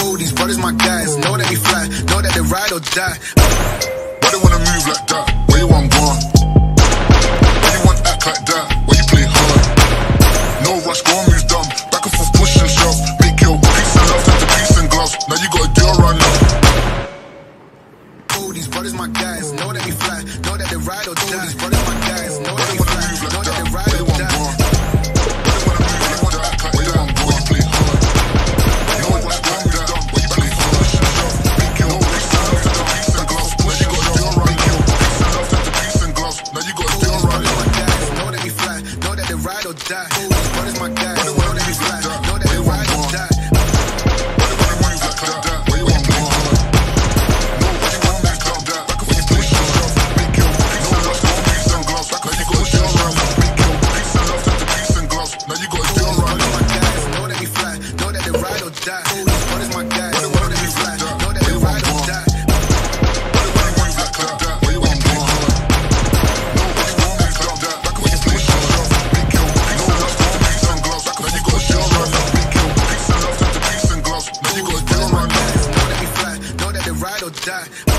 All these brothers my guys, know that they fly, know that they ride or die. Why they wanna move like that? Where you want gone? Why you want act like that? Why you play hard? No rush, go and move dumb. Back and forth, push and shove. Make your peace and love turn to peace and gloves. Now you got a deal right now. All these brothers my guys, know that they fly, know that they ride or die. All these brothers my guys, know that they fly, know that they ride or die. Ride or die. What is my guy? Know that they fly, know that they ride or die. Why they wanna move like that? Where you want gone? No, why you want back like that? Back and forth, push and shove. Make your peace and love turn to peace and gloves. Now you got a deal right now. Make your peace and love turn to peace and gloves. Now you got a deal right now. My guys know that they fly, know that they ride or die. What is my guy? Know that they fly, know that they ride or die. Why they wanna move like that? Where you want gone? No, why you want back like that? Back and forth, push and shove. Ride or die.